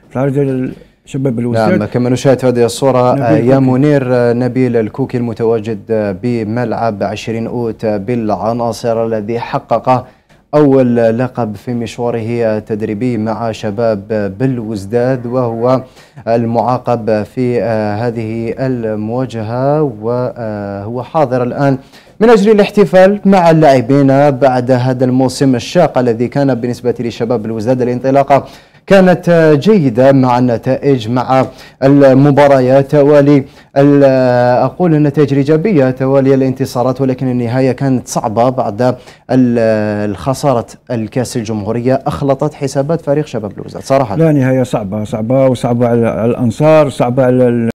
في العرض ديال شباب الوزداد. نعم، كما نشاهد في هذه الصورة يا منير، نبيل الكوكي المتواجد بملعب 20 أوت بالعناصر الذي حقق أول لقب في مشواره التدريبي مع شباب بالوزداد، وهو المعاقب في هذه المواجهة، وهو حاضر الآن من أجل الاحتفال مع اللاعبين بعد هذا الموسم الشاق الذي كان بالنسبة لشباب الوزداد. الانطلاقة كانت جيدة مع النتائج، مع المباريات توالي أقول النتائج الإيجابية توالي الانتصارات، ولكن النهاية كانت صعبة بعد الخسارة الكأس الجمهورية أخلطت حسابات فريق شباب الوزداد صراحة. لا، نهاية صعبة وصعبة على الأنصار، صعبة على